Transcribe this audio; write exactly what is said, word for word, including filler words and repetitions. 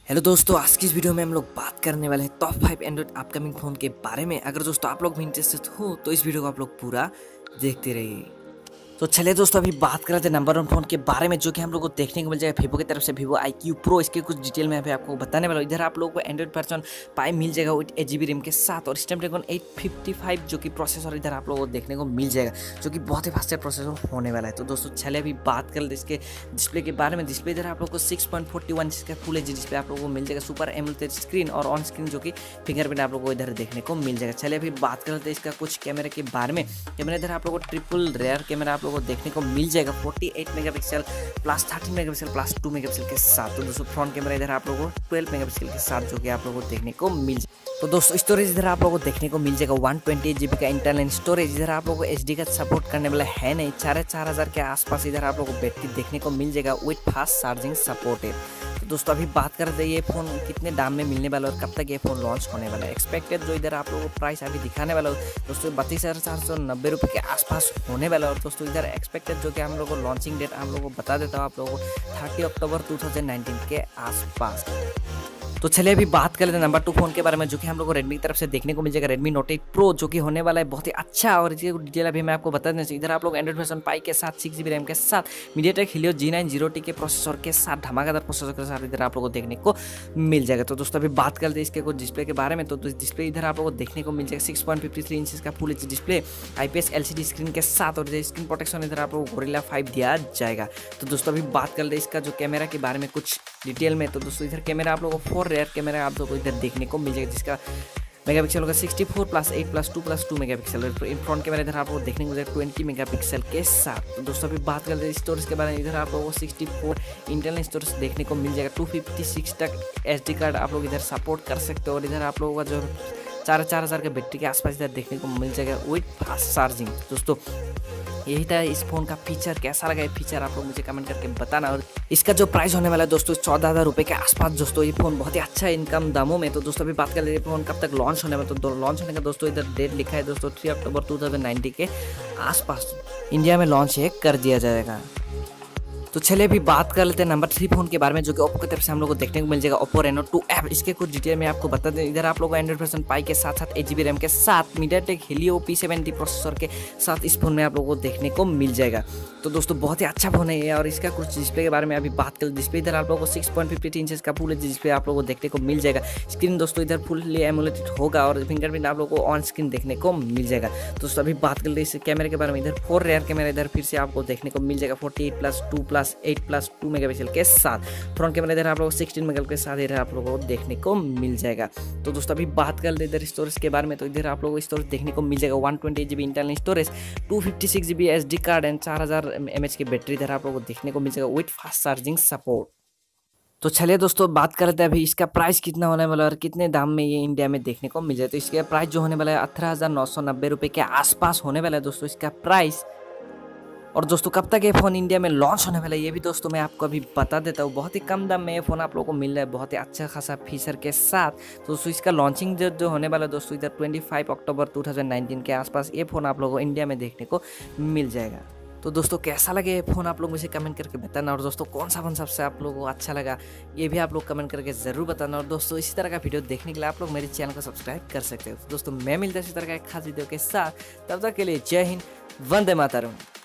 Hello दोस्तों, आज की इस वीडियो में हम लोग बात करने वाले हैं top five Android upcoming phone के बारे में। अगर दोस्तों आप लोग भी इंटरेस्टेड हो तो इस वीडियो को आप लोग पूरा देखते रहिए। तो चलिए दोस्तों, अभी बात कर रहे थे नंबर वन फोन के बारे में, जो कि हम लोग को देखने को मिल जाएगा वीवो की तरफ से, वीवो आई क्यू प्रो। इसके कुछ डिटेल में अभी आपको बताने वाला हूँ। इधर आप लोगों को एंड्रॉइड वर्जन पाई मिल जाएगा with eight G B RAM के साथ, और स्नैपड्रैगन एट फिफ्टी फाइव जो कि प्रोसेसर इधर आप लोगों को देखने को मिल जाएगा, जो कि बहुत ही फास्टर प्रोसेसर होने वाला है। तो दोस्तों चलिए अभी बात कर लेते इसके डिस्प्ले के बारे में। डिस्प्ले इधर आप लोग को six point forty one inch का फुल एच डी डिस्प्ले आप लोगों को मिल जाएगा, सुपर एमोलेड स्क्रीन और ऑन स्क्रीन जो कि फिंगरप्रिंट आप लोगों को इधर देखने को मिल जाएगा। चलिए अभी बात कर लेते हैं इसका कुछ कैमरे के बारे में। कैमरा इधर आप लोगों को ट्रिपल रेयर कैमरा आप लोगों को देखने को मिल जाएगा, अड़तालीस megapixel plus thirteen megapixel plus two megapixel के साथ। तो दोस्तों फ्रंट कैमरा इधर आप लोगों को ट्वेल्व मेगापिक्सल के साथ जो कि आप लोगों को देखने को मिल जाएगा। तो दोस्तों स्टोरेज इधर आप लोगों को देखने को मिल जाएगा वन ट्वेंटी एट जीबी का इंटरनल स्टोरेज। इधर आप लोगों को एच डी का सपोर्ट करने वाला है नहीं। चार चार हज़ार के आसपास इधर आप लोगों को बैटरी देखने को मिल जाएगा विथ फास्ट चार्जिंग सपोर्ट है। तो दोस्तों अभी बात करते हैं ये फ़ोन कितने दाम में मिलने वाला है और कब तक ये फ़ोन लॉन्च होने वाला है। एक्सपेक्टेड जो इधर आप लोगों को प्राइस अभी दिखाने वाला है दोस्तों बत्तीस हज़ार चार सौ नब्बे रुपये के आसपास होने वाला है। और दोस्तों इधर एक्सपेक्टेड जो कि हम लोगों को लॉन्चिंग डेट हम लोगों को बता देता हूँ आप लोगों को thirty October two thousand nineteen के आसपास। तो चलिए अभी बात कर लेते हैं नंबर टू फोन के बारे में, जो कि हम लोग को रेडमी की तरफ से देखने को मिल जाएगा, रेडमी नोट एट प्रो, जो कि होने वाला है बहुत ही अच्छा। और इसकी डिटेल अभी मैं आपको बता देना चाहिए। इधर आप लोग एंड्रॉइड वर्जन पाई के साथ सिक्स जीबी रैम के साथ MediaTek Helio G nine zero T के प्रोसेसर के साथ, धमाकेदार प्रोसेसर के साथ इधर आप लोगों को देखने को मिल जाएगा। तो दोस्तों अभी बात करते हैं इसके कुछ डिस्प्ले के बारे में। तो डिस्प्ले इधर आप लोगों को देखने को मिल जाएगा six point fifty three inch का full H D display IPS LCD screen के साथ, और स्क्रीन प्रोटेक्शन इधर आप लोगों को गोरिल्ला फाइव दिया जाएगा। तो दोस्तों अभी बात कर ले इसका जो कैमरा के बारे में कुछ डिटेल में। तो दोस्तों इधर कैमरा आप लोगों को फोर रेयर कैमरा आप लोगों को इधर देखने को मिल जाएगा, जिसका मेगापिक्सल होगा sixty four plus eight plus two plus two megapixel. In front camera इधर आप लोगों को देखने को मिल जाएगा ट्वेंटी मेगापिक्सल के साथ। तो दोस्तों अभी बात करते हैं स्टोरेज के बारे में। इधर आप लोगों को सिक्सटी फोर इंटरनल स्टोरेज देखने को मिल जाएगा, टू फिफ्टी सिक्स तक एसडी कार्ड आप लोग इधर सपोर्ट कर सकते हो। और इधर आप लोगों का जो चार चार हज़ार के बैटरी के आसपास इधर देखने को मिल जाएगा विथ फास्ट चार्जिंग। दोस्तों यही था इस फोन का फीचर। कैसा लगा ये फीचर आप लोग मुझे कमेंट करके बताना। और इसका जो प्राइस होने वाला है दोस्तों चौदह हज़ार रुपये के आसपास। दोस्तों ये फोन बहुत ही अच्छा है इनकम दामों में। तो दोस्तों अभी बात कर लेते हैं फोन कब तक लॉन्च होने वाला। तो लॉन्च होने का दोस्तों इधर डेट लिखा है दोस्तों three October two thousand nineteen के आसपास इंडिया में लॉन्च है कर दिया जाएगा। तो चलिए अभी बात कर लेते हैं नंबर थ्री फोन के बारे में, जो कि ओप्पो की तरफ से हम लोग को देखने को मिल जाएगा, ओप्पो रेनो टू एफ। इसके कुछ डिटेल में आपको बता दें। इधर आप लोग एंड्रॉइड वर्जन पाई के साथ साथ एट जी बी रैम के साथ MediaTek Helio P seventy processor के साथ इस फोन में आप लोगों को देखने को मिल जाएगा। तो दोस्तों बहुत ही अच्छा फोन है ये। और इसका कुछ डिस्प्ले के बारे में अभी बात करें। डिस्प्ले इधर आप लोगों को six point fifty three inches का फुल एच डी डिस्प्ले आप लोगों को देखने को मिल जाएगा। स्क्रीन दोस्तों इधर फुल्ली एमोलेड होगा और फिंगरप्रिंट आप लोगों को ऑन स्क्रीन देखने को मिल जाएगा। दोस्तों अभी बात कर ले इस कैमरे के बारे में। इधर फोर रेयर कैमरा इधर फिर से आपको देखने को मिल जाएगा, forty eight plus two plus eight plus two megapixel के साथ। फ्रंट कैमरा इधर आप लोगों को सिक्सटीन मेगापिक्सल के साथ इधर आप लोगों को देखने को मिल जाएगा। तो दोस्तों अभी बात कर ले इधर स्टोरेज के बारे में। तो इधर आप लोगों को स्टोरेज देखने को मिल जाएगा one twenty eight GB internal storage, two fifty six GB SD card and चार हज़ार एमएच की बैटरी इधर आप लोगों को देखने को मिल जाएगा विथ फास्ट चार्जिंग सपोर्ट। तो चलिए दोस्तों बात करते हैं अभी इसका प्राइस कितना होने वाला है और कितने दाम में ये इंडिया में देखने को मिल जाए। तो इसका प्राइस जो होने वाला है अठारह हज़ार नौ सौ नब्बे रुपये के आसपास होने वाला है दोस्तों इसका प्राइस। और दोस्तों कब तक ये फ़ोन इंडिया में लॉन्च होने वाला है ये भी दोस्तों मैं आपको अभी बता देता हूँ। बहुत ही कम दाम में ये फ़ोन आप लोगों को मिल रहा है, बहुत ही अच्छा खासा फीचर के साथ। तो दोस्तों इसका लॉन्चिंग जो जो होने वाला है दोस्तों इधर twenty five October two thousand nineteen के आसपास ये फ़ोन आप लोगों को इंडिया में देखने को मिल जाएगा। तो दोस्तों कैसा लगे ये फ़ोन आप लोग मुझे कमेंट करके बताना। और दोस्तों कौन सा फ़ोन सबसे आप लोगों को अच्छा लगा ये भी आप लोग कमेंट करके ज़रूर बताना। और दोस्तों इसी तरह का वीडियो देखने के लिए आप लोग मेरे चैनल को सब्सक्राइब कर सकते हो। तो दोस्तों मैं मिलता इसी तरह का एक खास वीडियो के साथ, तब तक के लिए जय हिंद, वंदे मातरम।